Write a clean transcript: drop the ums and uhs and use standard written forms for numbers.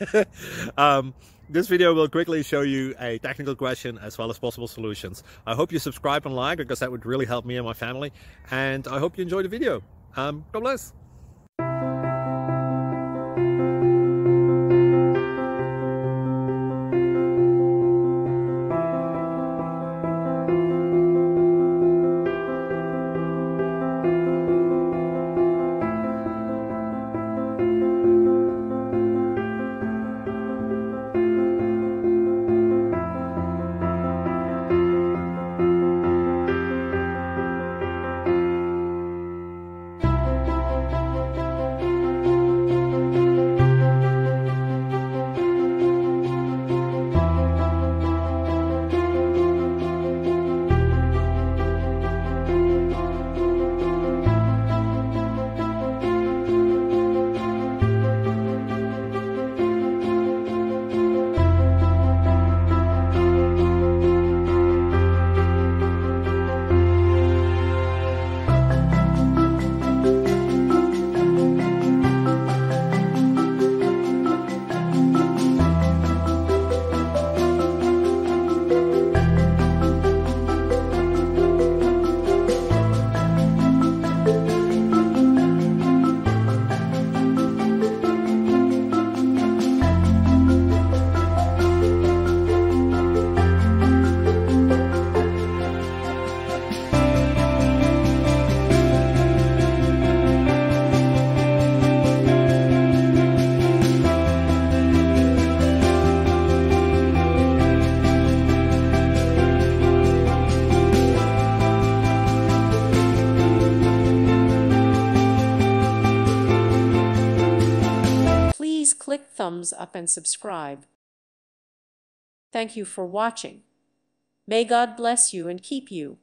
This video will quickly show you a technical question as well as possible solutions. I hope you subscribe and like, because that would really help me and my family. And I hope you enjoy the video. God bless. Please click thumbs up and subscribe. Thank you for watching. May God bless you and keep you.